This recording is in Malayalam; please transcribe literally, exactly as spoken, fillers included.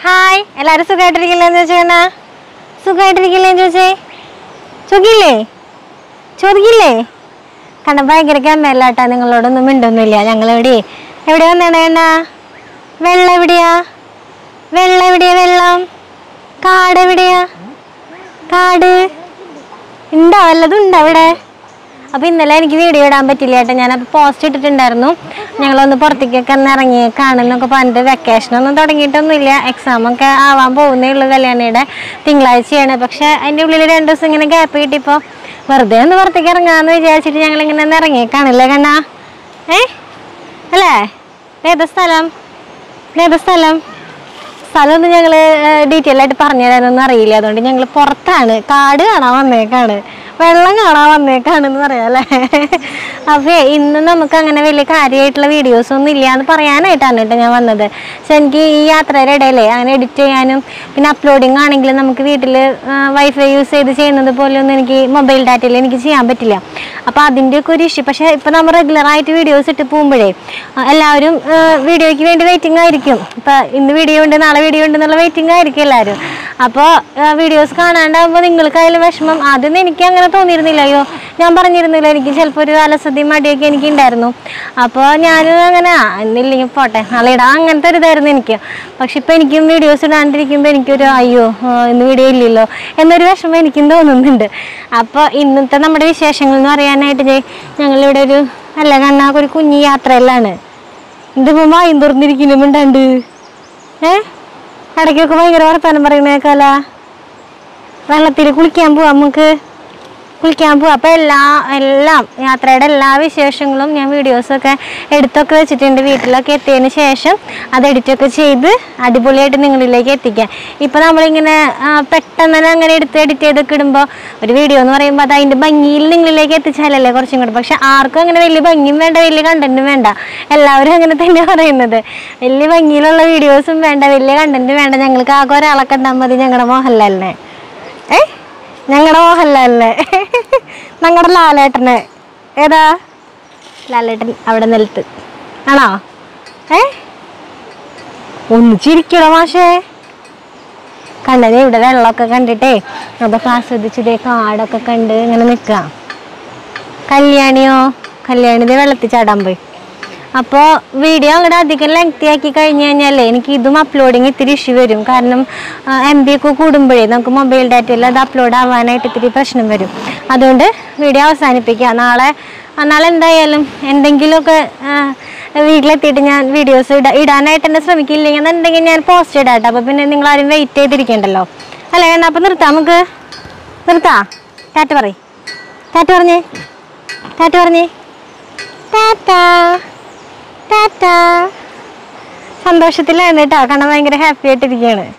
ഹായ്, എല്ലാവരും സുഖമായിട്ടിരിക്കില്ലെന്ന് ചോദിച്ചാ സുഖമായിട്ടിരിക്കില്ലേന്ന് ചോദിച്ചേ ചോദിക്കില്ലേ ചോദിക്കില്ലേ കണ്ട ഭയങ്കര ഗമ്മല്ലാട്ടാ. നിങ്ങളോടൊന്നും മിണ്ടൊന്നുമില്ല. ഞങ്ങളെവിടെ എവിടെ വന്നേണ എന്നാ വെള്ളം എവിടെയാ വെള്ളം എവിടെയാ വെള്ളം കാട് എവിടെയാ കാട് ഉണ്ടോ വല്ലതും ഉണ്ടോ അവിടെ? അപ്പോൾ ഇന്നലെ എനിക്ക് വീഡിയോ ഇടാൻ പറ്റില്ല കേട്ടോ. ഞാനപ്പോൾ പോസ്റ്റ് ഇട്ടിട്ടുണ്ടായിരുന്നു. ഞങ്ങളൊന്ന് പുറത്തേക്കൊക്കെ ഒന്ന് ഇറങ്ങിയേക്കാണെന്നൊക്കെ പറഞ്ഞിട്ട്. വെക്കേഷനൊന്നും തുടങ്ങിയിട്ടൊന്നുമില്ല, എക്സാമൊക്കെ ആവാൻ പോകുന്നേ ഉള്ളൂ. കല്യാണിയുടെ തിങ്കളാഴ്ചയാണ്. പക്ഷേ അതിൻ്റെ ഉള്ളിൽ രണ്ട് ദിവസം ഇങ്ങനെ ഗ്യാപ്പ് കിട്ടിയപ്പോൾ വെറുതെ ഒന്ന് പുറത്തേക്ക് ഇറങ്ങാമെന്ന് വിചാരിച്ചിട്ട് ഞങ്ങളിങ്ങനെ ഒന്ന് ഇറങ്ങിയേക്കാണല്ലേ കണ്ണാ? ഏ അല്ലേ? ഏതാ സ്ഥലം ഏതാ സ്ഥലം സ്ഥലമൊന്നും ഞങ്ങൾ ഡീറ്റെയിൽ ആയിട്ട് പറഞ്ഞു തരാനൊന്നും അറിയില്ല. അതുകൊണ്ട് ഞങ്ങൾ പുറത്താണ്, കാട് കാണാൻ വന്നേക്കാണ്, വെള്ളം കാണാൻ വന്നേക്കാണെന്ന് പറയാം അല്ലേ. അപ്പോൾ ഇന്ന് നമുക്ക് അങ്ങനെ വലിയ കാര്യമായിട്ടുള്ള വീഡിയോസൊന്നും ഇല്ല എന്ന് പറയാനായിട്ടാണ് കേട്ടോ ഞാൻ വന്നത്. പക്ഷെ എനിക്ക് ഈ യാത്രയുടെ ഇടയിലേ അങ്ങനെ എഡിറ്റ് ചെയ്യാനും പിന്നെ അപ്ലോഡിങ് ആണെങ്കിലും നമുക്ക് വീട്ടിൽ വൈഫൈ യൂസ് ചെയ്ത് ചെയ്യുന്നത് പോലെ ഒന്നും എനിക്ക് മൊബൈൽ ഡാറ്റയിൽ എനിക്ക് ചെയ്യാൻ പറ്റില്ല. അപ്പോൾ അതിൻ്റെയൊക്കെ ഒരു ഇഷ്യൂ. പക്ഷേ ഇപ്പോൾ നമ്മൾ റെഗുലറായിട്ട് വീഡിയോസ് ഇട്ട് പോകുമ്പോഴേ എല്ലാവരും വീഡിയോയ്ക്ക് വേണ്ടി വെയിറ്റിംഗ് ആയിരിക്കും. ഇപ്പോൾ ഇന്ന് വീഡിയോ ഉണ്ട് നാളെ വീഡിയോ ഉണ്ട് എന്നുള്ള വെയിറ്റിംഗ് ആയിരിക്കും എല്ലാവരും. അപ്പോൾ വീഡിയോസ് കാണാണ്ടാകുമ്പോൾ നിങ്ങൾക്കായാലും വിഷമം. ആദ്യം എനിക്ക് അങ്ങനെ തോന്നിയിരുന്നില്ല. അയ്യോ ഞാൻ പറഞ്ഞിരുന്നില്ല, എനിക്ക് ചിലപ്പോൾ ഒരു അലസതയും മടിയൊക്കെ എനിക്ക് ഉണ്ടായിരുന്നു. അപ്പോൾ ഞാനും അങ്ങനെ ഇന്നില്ലെങ്കിൽ പോട്ടെ നാളെ ഇടാം അങ്ങനത്തെ ഒരു ഇതായിരുന്നു എനിക്ക്. പക്ഷെ ഇപ്പോൾ എനിക്കും വീഡിയോസ് ഇടാണ്ടിരിക്കുമ്പോൾ എനിക്കൊരു അയ്യോ ഇന്ന് വീഡിയോ ഇല്ലല്ലോ എന്നൊരു വിഷമം എനിക്കും തോന്നുന്നുണ്ട്. അപ്പോൾ ഇന്നത്തെ നമ്മുടെ വിശേഷങ്ങൾ എന്ന് പറയാനായിട്ട് ഞങ്ങളിവിടെ ഒരു അല്ല കണ്ണാ ഒരു കുഞ്ഞു യാത്രയിലാണ്. ഇതിപ്പോൾ വായും തുറന്നിരിക്കുന്നുമുണ്ടാണ്ട് ഏ ഇടയ്ക്കൊക്കെ ഭയങ്കര വർത്താനം പറയുന്നേക്കാല. വെള്ളത്തിൽ കുളിക്കാൻ പോവാം, നമുക്ക് കുളിക്കാൻ പോവാം. അപ്പോൾ എല്ലാ എല്ലാം യാത്രയുടെ എല്ലാ വിശേഷങ്ങളും ഞാൻ വീഡിയോസൊക്കെ എടുത്തൊക്കെ വെച്ചിട്ടുണ്ട്. വീട്ടിലൊക്കെ എത്തിയതിന് ശേഷം അത് എഡിറ്റൊക്കെ ചെയ്ത് അടിപൊളിയായിട്ട് നിങ്ങളിലേക്ക് എത്തിക്കാം. ഇപ്പോൾ നമ്മളിങ്ങനെ പെട്ടെന്ന് തന്നെ അങ്ങനെ എടുത്ത് എഡിറ്റ് ചെയ്തൊക്കെ ഇടുമ്പോൾ ഒരു വീഡിയോ എന്ന് പറയുമ്പോൾ അത് അതിൻ്റെ ഭംഗിയിൽ നിങ്ങളിലേക്ക് എത്തിച്ചാലല്ലേ കുറച്ചും കൂടെ. പക്ഷെ ആർക്കും അങ്ങനെ വലിയ ഭംഗിയും വേണ്ട, വലിയ കണ്ടൻറ്റും വേണ്ട. എല്ലാവരും അങ്ങനെ തന്നെ പറയുന്നത്. വലിയ ഭംഗിയിലുള്ള വീഡിയോസും വേണ്ട, വലിയ കണ്ടൻറ്റും വേണ്ട. ഞങ്ങൾക്ക് ആകെ ഒരാളൊക്കെ ഉണ്ടാൽ മതി, ഞങ്ങളുടെ മോഹൻലാലിനെ. ഏ ഞങ്ങളുടെ മോഹൻലാലിനെ ഞങ്ങളുടെ ലാലേട്ടനെ. ഏതാ ലാലേട്ടൻ? അവിടെ നിലത്ത് ആണോ? ഏ ഒന്നിച്ചിരിക്കണോ മാഷേ? കണ്ടതേ ഇവിടെ വെള്ളമൊക്കെ കണ്ടിട്ടേ അതൊക്കെ ആസ്വദിച്ചതേ കാടൊക്കെ കണ്ട് ഇങ്ങനെ നിൽക്കാം. കല്യാണിയോ കല്യാണിതേ വെള്ളത്തിൽ ചാടാൻ പോയി. അപ്പോൾ വീഡിയോ അങ്ങോട്ട് അധികം ലെങ്തി ആക്കി കഴിഞ്ഞ് കഴിഞ്ഞാലേ എനിക്ക് ഇതും അപ്ലോഡിങ് ഇത്തിരി ഇഷ്യൂ വരും. കാരണം എം ബി ഒക്കെ കൂടുമ്പോഴേ നമുക്ക് മൊബൈൽ ഡാറ്റയിൽ അത് അപ്ലോഡ് ആവാനായിട്ട് ഇത്തിരി പ്രശ്നം വരും. അതുകൊണ്ട് വീഡിയോ അവസാനിപ്പിക്കുക. നാളെ നാളെ എന്തായാലും എന്തെങ്കിലുമൊക്കെ വീട്ടിലെത്തിയിട്ട് ഞാൻ വീഡിയോസ് ഇടാ ഇടാനായിട്ട് തന്നെ ശ്രമിക്കില്ലെങ്കിൽ എന്നുണ്ടെങ്കിൽ ഞാൻ പോസ്റ്റ് ഇടാട്ടോ. അപ്പോൾ പിന്നെ നിങ്ങളാരും വെയിറ്റ് ചെയ്തിരിക്കണ്ടല്ലോ അല്ലേ വേണ്ട. അപ്പോൾ നിർത്താം, നമുക്ക് നിർത്താം. ടാറ്റ പറയ്, ടാറ്റ പറഞ്ഞേ ടാറ്റ പറഞ്ഞേ ടാറ്റാ ടാറ്റാ. സന്തോഷത്തിലാണ് കേട്ടോ, കാരണം ഭയങ്കര ഹാപ്പി ആയിട്ടിരിക്കുകയാണ്.